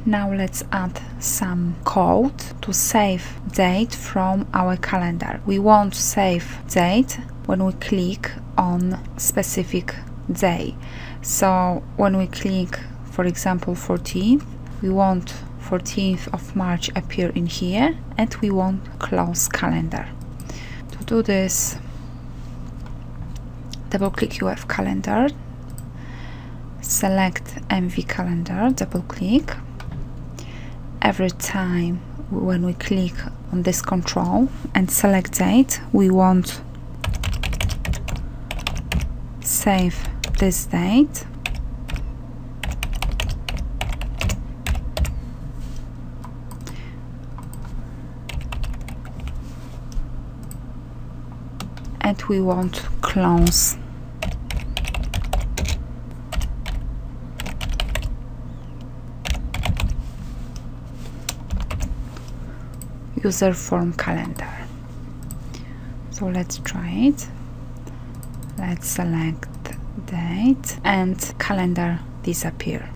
Now let's add some code to save date from our calendar. We want to save date when we click on specific day. So when we click, for example, 14th, we want 14th of March appear in here, and we want close calendar. To do this, double click UF calendar, select MV calendar, double click. Every time when we click on this control and select date, we want save this date. And we want close user form calendar. So let's try it. Let's select date and calendar disappear.